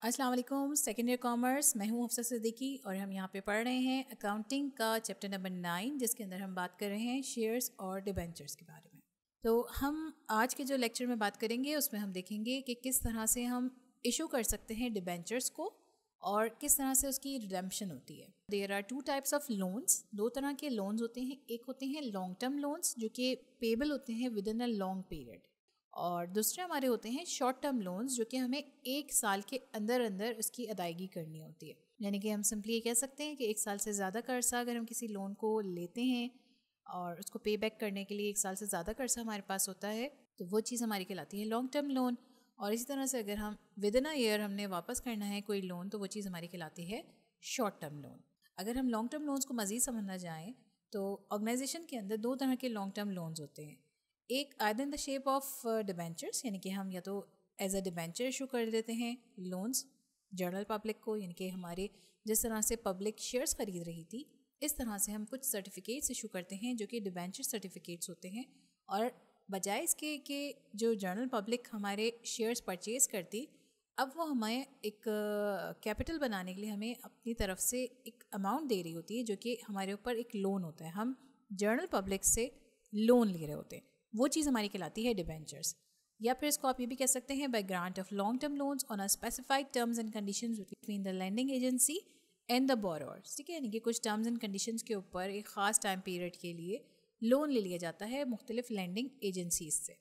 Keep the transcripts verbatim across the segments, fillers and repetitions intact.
अस्सलाम वालेकुम। Second year commerce, मैं हूँ हफ्सा सिद्दीकी और हम यहाँ पे पढ़ रहे हैं अकाउंटिंग का चैप्टर नंबर नाइन, जिसके अंदर हम बात कर रहे हैं शेयर्स और डिबेंचर्स के बारे में। तो हम आज के जो लेक्चर में बात करेंगे उसमें हम देखेंगे कि किस तरह से हम इशू कर सकते हैं डिबेंचर्स को और किस तरह से उसकी रिडेम्पशन होती है। There are two types of loans, दो तरह के लोन्स होते हैं। एक होते हैं लॉन्ग टर्म लोन्स जो कि पेबल होते हैं within a long period, और दूसरे हमारे होते हैं शॉर्ट टर्म लोन्स जो कि हमें एक साल के अंदर अंदर उसकी अदायगी करनी होती है। यानी कि हम सिंपली ये कह सकते हैं कि एक साल से ज़्यादा का अर्सा अगर हम किसी लोन को लेते हैं और उसको पे बैक करने के लिए एक साल से ज़्यादा का अर्सा हमारे पास होता है तो वो चीज़ हमारी कहलाती है लॉन्ग टर्म लोन। और इसी तरह से अगर हम विद इन अ ईयर हमने वापस करना है कोई लोन तो वो चीज़ हमारी कहलाती है शॉर्ट टर्म लोन। अगर हम लॉन्ग टर्म लोन्स को मज़ीद समझना जाएँ तो ऑर्गेनाइजेशन के अंदर दो तरह के लॉन्ग टर्म लोन्स होते हैं। एक either in the shape of debentures, यानी कि हम या तो एज अ डिबेंचर इशू कर देते हैं लोन्स जनरल पब्लिक को, यानी कि हमारे जिस तरह से पब्लिक शेयर्स खरीद रही थी इस तरह से हम कुछ सर्टिफिकेट्स इशू करते हैं जो कि डिबेंचर सर्टिफिकेट्स होते हैं। और बजाय इसके कि जो जनरल पब्लिक हमारे शेयर्स परचेज़ करती, अब वो हमें एक कैपिटल uh, बनाने के लिए हमें अपनी तरफ से एक अमाउंट दे रही होती है जो कि हमारे ऊपर एक लोन होता है। हम जनरल पब्लिक से लोन ले रहे होते हैं, वो चीज़ हमारी कहलाती है डिबेंचर्स। या फिर इसको आप ये भी कह सकते हैं by grant of long term loans on a specified terms and conditions between the lending agency and the borrowers. ठीक है, यानी कि कुछ टर्म्स एंड कंडीशंस के ऊपर एक ख़ास टाइम पीरियड के लिए लोन ले लिया जाता है मुख्तलिफ लेंडिंग एजेंसीज से।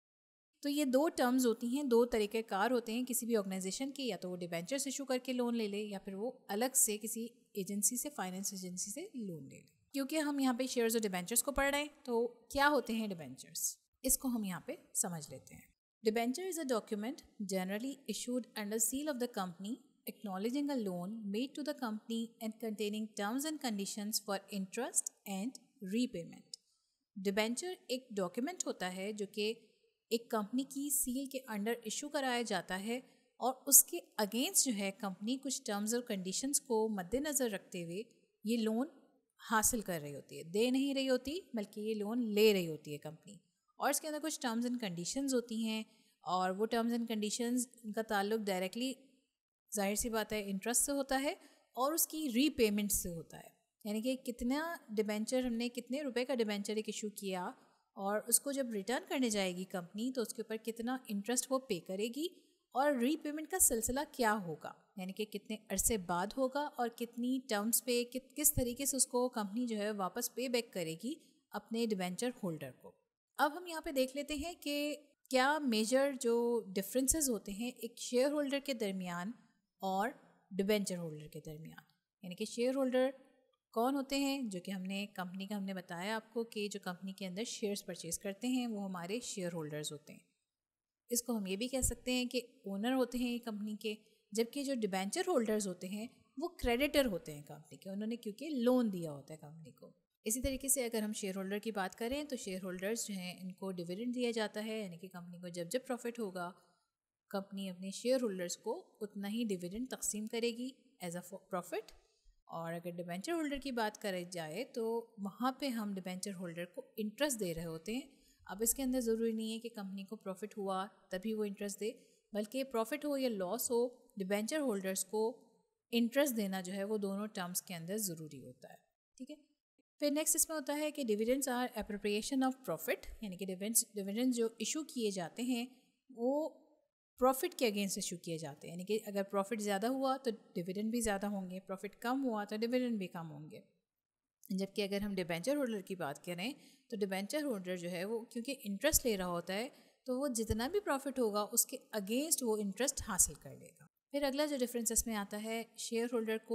तो ये दो टर्म्स होती हैं, दो तरीक़ेकार होते हैं किसी भी ऑर्गेनाइजेशन के, या तो वो डिबेंचर्स इशू करके लोन ले ले या फिर वो अलग से किसी एजेंसी से, फाइनेंस एजेंसी से लोन ले ले। क्योंकि हम यहाँ पे शेयर्स और डिबेंचर्स को पढ़ रहे हैं तो क्या होते हैं डिबेंचर्स, इसको हम यहाँ पे समझ लेते हैं। Debenture is a document generally issued under seal of the company acknowledging a loan made to the company and containing terms and conditions for interest and repayment. Debenture एक डॉक्यूमेंट होता है जो कि एक कंपनी की सील के under issue कराया जाता है और उसके अगेंस्ट जो है कंपनी कुछ टर्म्स और कंडीशंस को मद्देनज़र रखते हुए ये लोन हासिल कर रही होती है। दे नहीं रही होती बल्कि ये लोन ले रही होती है कंपनी, और इसके अंदर कुछ टर्म्स एंड कंडीशंस होती हैं और वो टर्म्स एंड कंडीशंस का ताल्लुक डायरेक्टली जाहिर सी बात है इंटरेस्ट से होता है और उसकी रीपेमेंट से होता है। यानी कि कितना डिबेंचर, हमने कितने रुपए का डिबेंचर एक इशू किया और उसको जब रिटर्न करने जाएगी कंपनी तो उसके ऊपर कितना इंटरेस्ट वो पे करेगी और रीपेमेंट का सिलसिला क्या होगा, यानी कि कितने अरसे बाद होगा और कितनी टर्म्स पे कि, किस तरीके से उसको कंपनी जो है वापस पे बैक करेगी अपने डिबेंचर होल्डर को। अब हम यहाँ पे देख लेते हैं कि क्या मेजर जो डिफरेंसेस होते हैं एक शेयर होल्डर के दरमियान और डिबेंचर होल्डर के दरमियान। यानी कि शेयर होल्डर कौन होते हैं, जो कि हमने कंपनी का हमने बताया आपको कि जो कंपनी के अंदर शेयर्स परचेज़ करते हैं वो हमारे शेयर होल्डर्स होते हैं। इसको हम ये भी कह सकते हैं कि ओनर होते हैं कंपनी के, जबकि जो डिबेंचर होल्डर्स होते हैं वो क्रेडिटर होते हैं कंपनी के, उन्होंने क्योंकि लोन दिया होता है कंपनी को। इसी तरीके से अगर हम शेयर होल्डर की बात करें तो शेयर होल्डर्स जो हैं इनको डिविडेंड दिया जाता है, यानी कि कंपनी को जब जब प्रॉफिट होगा कंपनी अपने शेयर होल्डर्स को उतना ही डिविडेंड तकसीम करेगी एज अ प्रॉफिट। और अगर डिबेंचर होल्डर की बात करी जाए तो वहाँ पे हम डिबेंचर होल्डर को इंटरेस्ट दे रहे होते हैं। अब इसके अंदर ज़रूरी नहीं है कि कंपनी को प्रॉफिट हुआ तभी वो इंटरेस्ट दे, बल्कि प्रॉफिट हो या लॉस हो डिबेंचर होल्डर्स को इंटरेस्ट देना जो है वो दोनों टर्म्स के अंदर ज़रूरी होता है। ठीक है, फिर नेक्स्ट इसमें होता है कि dividends are appropriation of profit, यानी कि डिविडेंड्स डिविडेंड्स जो इशू किए जाते हैं वो प्रॉफिट के अगेंस्ट इशू किए जाते हैं। यानी कि अगर प्रॉफिट ज़्यादा हुआ तो डिविडेंड भी ज़्यादा होंगे, प्रॉफिट कम हुआ तो डिविडेंड भी कम होंगे। जबकि अगर हम डिबेंचर होल्डर की बात करें तो डिबेंचर होल्डर जो है वो क्योंकि इंटरेस्ट ले रहा होता है तो वो जितना भी प्रॉफिट होगा उसके अगेंस्ट वो इंटरेस्ट हासिल कर लेगा। फिर अगला जो डिफरेंस इसमें आता है, शेयर होल्डर को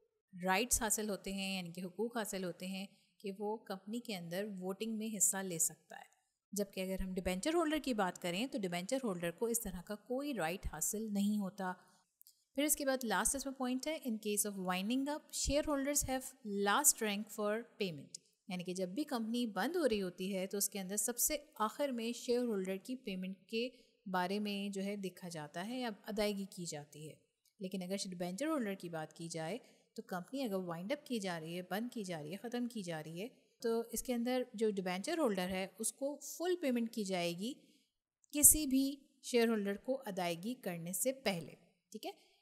राइट्स हासिल होते हैं, यानी कि हुकूक हासिल होते हैं कि वो कंपनी के अंदर वोटिंग में हिस्सा ले सकता है। जबकि अगर हम डिबेंचर होल्डर की बात करें तो डिबेंचर होल्डर को इस तरह का कोई राइट हासिल नहीं होता। फिर इसके बाद लास्ट इसमें पॉइंट है, in case of winding up share holders have last rank for payment, यानी कि जब भी कंपनी बंद हो रही होती है तो उसके अंदर सबसे आखिर में शेयर होल्डर की पेमेंट के बारे में जो है देखा जाता है या अदायगी की जाती है। लेकिन अगर डिबेंचर होल्डर की बात की जाए तो कंपनी अगर वाइंड अप की जा रही है, बंद की जा रही है, ख़त्म की जा रही है तो इसके अंदर जो डिबेंचर होल्डर है उसको फुल पेमेंट की जाएगी किसी भी शेयर होल्डर को अदायगी करने से पहले। ठीक है,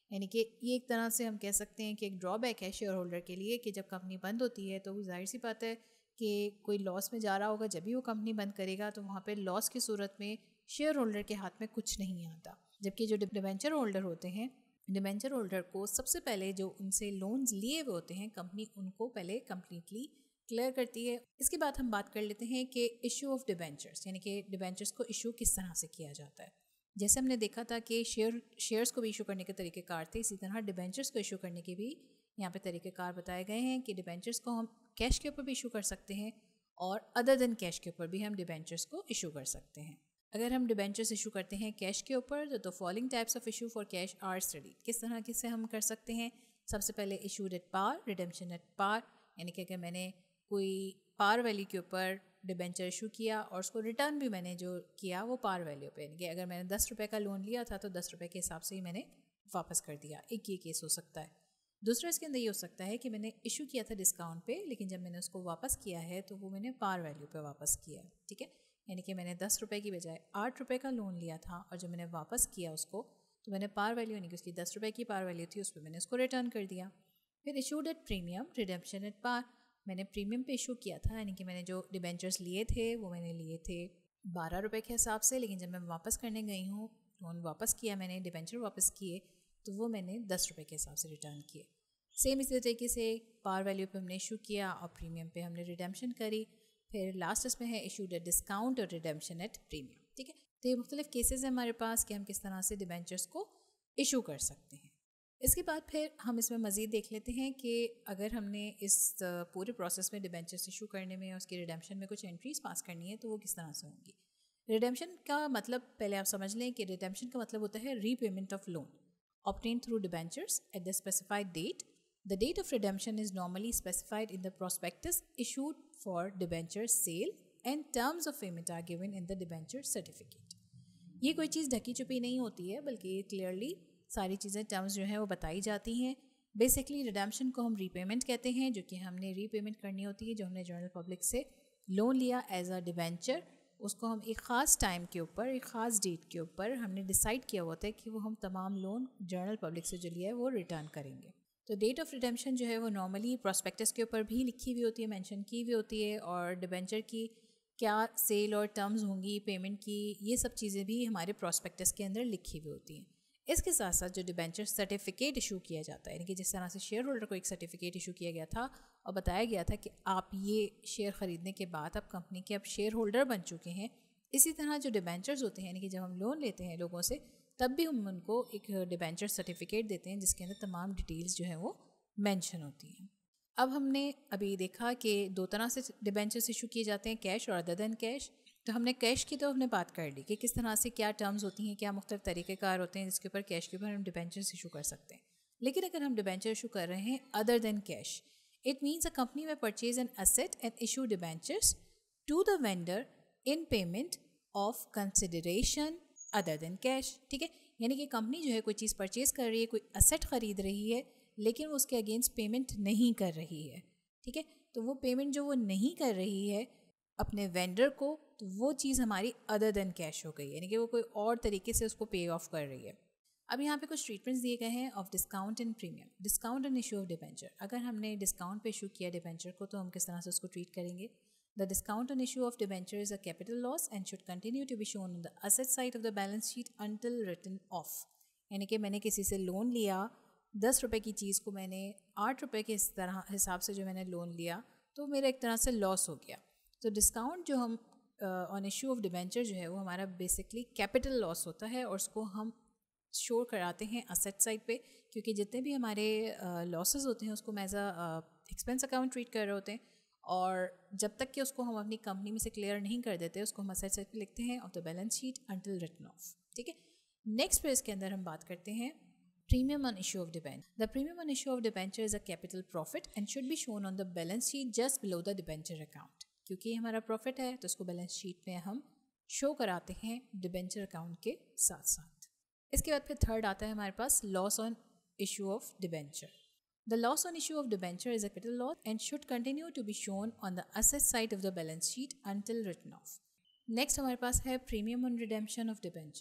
यानी कि ये एक तरह से हम कह सकते हैं कि एक ड्रॉबैक है शेयर होल्डर के लिए कि जब कंपनी बंद होती है तो जाहिर सी बात है कि कोई लॉस में जा रहा होगा, जब भी वो कंपनी बंद करेगा तो वहाँ पे लॉस की सूरत में शेयर होल्डर के हाथ में कुछ नहीं आता। जबकि जो डिबेंचर होल्डर होते हैं, डिबेंचर होल्डर को सबसे पहले जो उनसे लोन्स लिए हुए होते हैं कंपनी उनको पहले कम्प्लीटली क्लियर करती है। इसके बाद हम बात कर लेते हैं कि इशू ऑफ डिबेंचर्स, यानी कि डिबेंचर्स को इशू किस तरह से किया जाता है। जैसे हमने देखा था कि शेयर शेयर्स को भी इशू करने के तरीक़ेकार थे, इसी तरह डिबेंचर्स को इशू करने के भी यहाँ पे तरीक़ेकार बताए गए हैं कि डिबेंचर्स को हम कैश के ऊपर भी इशू कर सकते हैं और अदर देन कैश के ऊपर भी हम डिबेंचर्स को इशू कर सकते हैं। अगर हम डिबेंचर्स इशू करते हैं कैश के ऊपर तो following types of issue for cash are study. किस तरह किससे हम कर सकते हैं? सबसे पहले issued at par, redemption at par, यानी कि अगर मैंने कोई पार वैल्यू के ऊपर डिबेंचर इशू किया और उसको रिटर्न भी मैंने जो किया वो पार वैल्यू पे, यानी कि अगर मैंने दस रुपये का लोन लिया था तो दस रुपये के हिसाब से ही मैंने वापस कर दिया। एक ये केस हो सकता है। दूसरा इसके अंदर ये हो सकता है कि मैंने इशू किया था डिस्काउंट पे, लेकिन जब मैंने उसको वापस किया है तो वो मैंने पार वैल्यू पे वापस किया। ठीक है, यानी कि मैंने दस रुपये की बजाय आठ रुपये का लोन लिया था और जब मैंने वापस किया उसको तो मैंने पार वैल्यू, यानी कि उसकी दस रुपये की पार वैल्यू थी, उस पर मैंने उसको रिटर्न कर दिया। फिर issued at premium, redemption at par, मैंने प्रीमियम पे इशू किया था, यानी कि मैंने जो डिबेंचर्स लिए थे वो मैंने लिए थे बारह रुपये के हिसाब से, लेकिन जब मैं वापस करने गई हूँ, लोन वापस किया मैंने, डिबेंचर वापस किए तो वो मैंने दस रुपये के हिसाब से रिटर्न किए। सेम इसी तरीके से पार वैल्यू पे हमने इशू किया और प्रीमियम पे हमने रिडेम्पशन करी। फिर लास्ट इसमें है इशूड एट डिस्काउंट और रिडेम्पशन एट प्रीमियम। ठीक है, तो ये मुख्तलिफ केसेस हैं हमारे पास कि हम किस तरह से डिबेंचर्स को इशू कर सकते हैं। इसके बाद फिर हम इसमें मज़ीद देख लेते हैं कि अगर हमने इस पूरे प्रोसेस में डिबेंचर्स इशू करने में और उसकी रिडेम्पशन में कुछ एंट्रीज पास करनी है तो वो किस तरह से होंगी। रिडेम्पशन का मतलब पहले आप समझ लें कि रिडेम्पशन का मतलब होता है repayment of loan obtained through debentures at the specified date. The date of redemption is normally specified in the prospectus issued for debenture sale and terms of payment are given in the debenture certificate. ये कोई चीज़ ढकी छुपी नहीं होती है, बल्कि clearly सारी चीज़ें टर्म्स जो हैं वो बताई जाती हैं। बेसिकली रिडेम्पशन को हम रीपेमेंट कहते हैं, जो कि हमने रीपेमेंट करनी होती है। जो हमने जनरल पब्लिक से लोन लिया एज अ डिबेंचर, उसको हम एक ख़ास टाइम के ऊपर, एक ख़ास डेट के ऊपर हमने डिसाइड किया होता है कि वो हम तमाम लोन जनरल पब्लिक से जो लिया है वो रिटर्न करेंगे। तो डेट ऑफ रिडेम्पशन जो है वो नॉर्मली प्रॉस्पेक्टस के ऊपर भी लिखी हुई होती है, मेंशन की हुई होती है, और डिबेंचर की क्या सेल और टर्म्स होंगी, पेमेंट की, ये सब चीज़ें भी हमारे प्रॉस्पेक्टस के अंदर लिखी हुई होती हैं। इसके साथ साथ जो डिबेंचर सर्टिफिकेट इशू किया जाता है, यानी कि जिस तरह से शेयर होल्डर को एक सर्टिफिकेट इशू किया गया था और बताया गया था कि आप ये शेयर ख़रीदने के बाद आप कंपनी के अब शेयर होल्डर बन चुके हैं, इसी तरह जो डिबेंचर्स होते हैं, यानी कि जब हम लोन लेते हैं लोगों से तब भी हम उनको एक डिबेंचर सर्टिफिकेट देते हैं जिसके अंदर तमाम डिटेल्स जो हैं वो मेंशन होती हैं। अब हमने अभी देखा कि दो तरह से डिबेंचर्स इशू किए जाते हैं, कैश और अदर देन कैश। तो हमने कैश की तो हमने बात कर ली कि किस तरह से क्या टर्म्स होती हैं, क्या मुख्तलिफ तरीक़ेकार होते हैं जिसके ऊपर कैश के ऊपर हम डिबेंचर्स इशू कर सकते हैं। लेकिन अगर हम डिबेंचर इशू कर रहे हैं other than cash, it means a company में purchase an asset and issue debentures to the vendor in payment of consideration other than cash. ठीक है, यानी कि कंपनी जो है कोई चीज़ परचेज़ कर रही है, कोई एसेट ख़रीद रही है, लेकिन वो उसके अगेंस्ट पेमेंट नहीं कर रही है। ठीक है, तो वो पेमेंट जो वो नहीं कर रही है अपने वेंडर को, तो वो चीज़ हमारी अदर देन कैश हो गई, यानी कि वो कोई और तरीके से उसको पे ऑफ कर रही है। अब यहाँ पे कुछ ट्रीटमेंट्स दिए गए हैं of discount and premium. Discount and issue of debenture, अगर हमने डिस्काउंट पे इशू किया डिबेंचर को तो हम किस तरह से उसको ट्रीट करेंगे। The discount on issue of debenture is a capital loss and should continue to be shown on the asset side of the balance sheet until written off. यानी कि मैंने किसी से लोन लिया, दस रुपए की चीज़ को मैंने आठ रुपए के इस तरह हिसाब से जो मैंने लोन लिया तो मेरा एक तरह से लॉस हो गया। तो डिस्काउंट जो हम ऑन इशू ऑफ डिबेंचर जो है वो हमारा बेसिकली कैपिटल लॉस होता है और उसको हम शो कराते हैं असेट साइड पे, क्योंकि जितने भी हमारे लॉसेस uh, होते हैं उसको हम as a expense account treat कर रहे होते हैं, और जब तक कि उसको हम अपनी कंपनी में से क्लियर नहीं कर देते उसको हम असेट साइड पे लिखते हैं of the balance sheet until written off. ठीक है, नेक्स्ट पे इसके अंदर हम बात करते हैं premium on issue of debenture. The premium on issue of debenture is a capital profit and should be shown on the balance sheet just below the debenture account. क्योंकि हमारा प्रॉफिट है तो उसको बैलेंस शीट में हम show कराते हैं debenture account के साथ साथ। इसके बाद फिर थर्ड आता है हमारे पास loss on issue of debenture. The loss on issue of debenture is a capital loss and should continue to be shown on the asset side of the balance sheet until written off. Next हमारे पास है premium on redemption of debenture.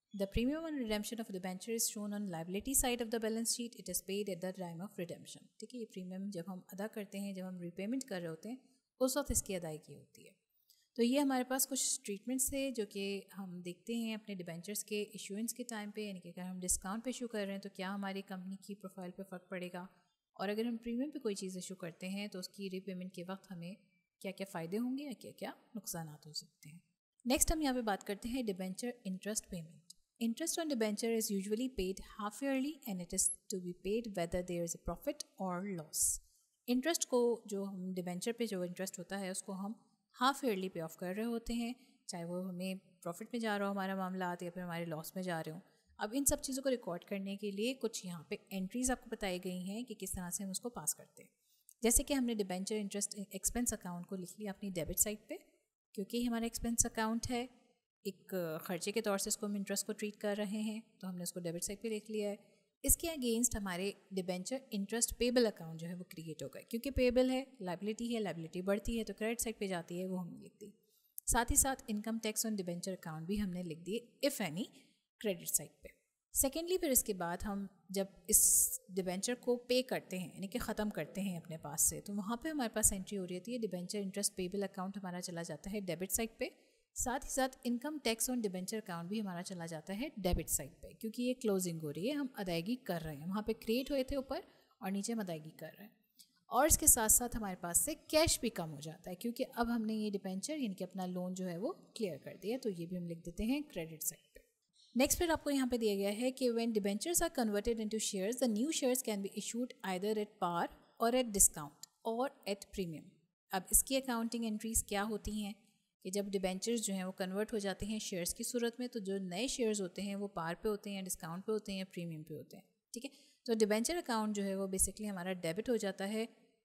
The premium on redemption of debenture is shown on liability side of the balance sheet. It is paid at the time of redemption. ठीक है, ये premium जब हम अदा करते हैं, जब हम रिपेमेंट कर रहे होते हैं, उस वक्त इसकी अदायगी होती है. तो ये हमारे पास कुछ ट्रीटमेंट्स थे जो कि हम देखते हैं अपने डिबेंचर्स के इशूएंस के टाइम पे, यानी कि अगर हम डिस्काउंट पे इशू कर रहे हैं तो क्या हमारी कंपनी की प्रोफाइल पे फ़र्क पड़ेगा, और अगर हम प्रीमियम पे कोई चीज़ इशू करते हैं तो उसकी रीपेमेंट के वक्त हमें क्या क्या फ़ायदे होंगे या क्या क्या नुकसान हो सकते हैं. नेक्स्ट हम यहाँ पे बात करते हैं debenture interest payment. Interest on debenture is usually paid half yearly and it is to be paid whether there is a profit or loss. Interest को जो हम डिबेंचर पे जो इंटरेस्ट होता है उसको हम हाफ ईयरली पे ऑफ कर रहे होते हैं, चाहे वो हमें प्रॉफिट में जा रहा हो हमारा मामला या फिर हमारे लॉस में जा रहे हो. अब इन सब चीज़ों को रिकॉर्ड करने के लिए कुछ यहाँ पे एंट्रीज आपको बताई गई हैं कि किस तरह से हम उसको पास करते हैं. जैसे कि हमने डिबेंचर इंटरेस्ट एक्सपेंस अकाउंट को लिख लिया अपनी डेबिट साइड पे, क्योंकि हमारा एक्सपेंस अकाउंट है, एक ख़र्चे के तौर से इसको हम इंटरेस्ट को ट्रीट कर रहे हैं, तो हमने उसको डेबिट साइड पे लिख लिया है. इसके अगेंस्ट हमारे डिबेंचर इंटरेस्ट पेबल अकाउंट जो है वो क्रिएट होगा, क्योंकि पेबल है, लाइबिलिटी है, लाइबिलिटी बढ़ती है तो क्रेडिट साइड पे जाती है, वो हमने लिख दी. साथ ही साथ income tax on debenture account भी हमने लिख दिए इफ़ एनी क्रेडिट साइड पे. सेकेंडली फिर इसके बाद हम जब इस डिबेंचर को पे करते हैं, यानी कि ख़त्म करते हैं अपने पास से, तो वहाँ पे हमारे पास एंट्री हो रही है डिबेंचर इंटरेस्ट पेबल अकाउंट हमारा चला जाता है डेबिट साइड पे. साथ ही साथ income tax on debenture account भी हमारा चला जाता है डेबिट साइड पे, क्योंकि ये क्लोजिंग हो रही है, हम अदायगी कर रहे हैं. वहाँ पे क्रिएट हुए थे ऊपर और नीचे हम अदायगी कर रहे हैं. और इसके साथ साथ हमारे पास से कैश भी कम हो जाता है, क्योंकि अब हमने ये डिबेंचर यानी कि अपना लोन जो है वो क्लियर कर दिया, तो ये भी हम लिख देते हैं क्रेडिट साइड पे. नेक्स्ट फिर आपको यहाँ पे दिया गया है कि when debentures are converted into shares the new shares can be issued either at par or at discount or at premium. अब इसकी अकाउंटिंग एंट्रीज क्या होती हैं कि जब डिबेंचर्स जो हैं वो कन्वर्ट हो जाते हैं शेयर्स की सूरत में, तो जो नए शेयर्स होते हैं वो पार पे होते हैं, डिस्काउंट पे होते हैं या प्रीमियम पे होते हैं. ठीक है, तो डिबेंचर अकाउंट जो है वो बेसिकली हमारा डेबिट हो जाता है,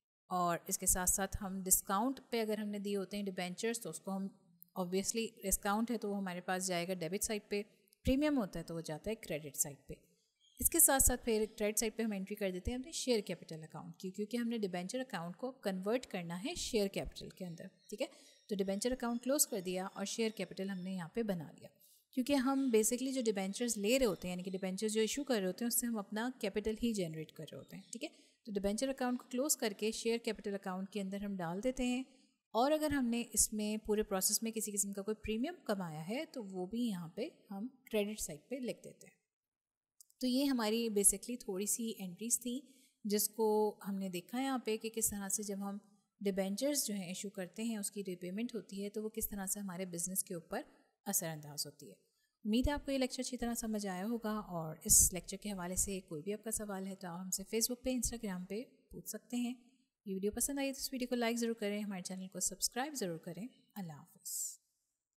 और इसके साथ साथ हम डिस्काउंट पे अगर हमने दिए होते हैं डिबेंचर्स तो उसको हम ऑब्वियसली डिस्काउंट है तो वो हमारे पास जाएगा डेबिट साइड पे, प्रीमियम होता है तो वो जाता है क्रेडिट साइड पे. इसके साथ साथ फिर क्रेडिट साइड पे हम एंट्री कर देते हैं अपने शेयर कैपिटल अकाउंट की, क्योंकि हमने डिबेंचर अकाउंट को कन्वर्ट करना है शेयर कैपिटल के अंदर. ठीक है, तो डिबेंचर अकाउंट क्लोज कर दिया और शेयर कैपिटल हमने यहाँ पे बना लिया, क्योंकि हम बेसिकली जो डिबेंचर्स ले रहे होते हैं यानी कि डिबेंचर्स जो इशू कर रहे होते हैं उससे हम अपना कैपिटल ही जनरेट कर रहे होते हैं. ठीक है, तो डिबेंचर अकाउंट को क्लोज करके शेयर कैपिटल अकाउंट के अंदर हम डाल देते हैं, और अगर हमने इसमें पूरे प्रोसेस में किसी किस्म का कोई प्रीमियम कमाया है तो वो भी यहाँ पे हम क्रेडिट साइड पे लिख देते हैं. तो ये हमारी बेसिकली थोड़ी सी एंट्रीज थी जिसको हमने देखा यहाँ पे कि किस तरह से जब हम डिबेंचर्स जो हैं इशू करते हैं उसकी रिपेमेंट होती है तो वो किस तरह से हमारे बिज़नेस के ऊपर असरअंदाज होती है. उम्मीद है आपको ये लेक्चर अच्छी तरह समझ आया होगा, और इस लेक्चर के हवाले से कोई भी आपका सवाल है तो आप हमसे फेसबुक पे, इंस्टाग्राम पे पूछ सकते हैं. ये वीडियो पसंद आई तो इस वीडियो को लाइक ज़रूर करें, हमारे चैनल को सब्सक्राइब ज़रूर करें. अल्लाह हाफ़िज़.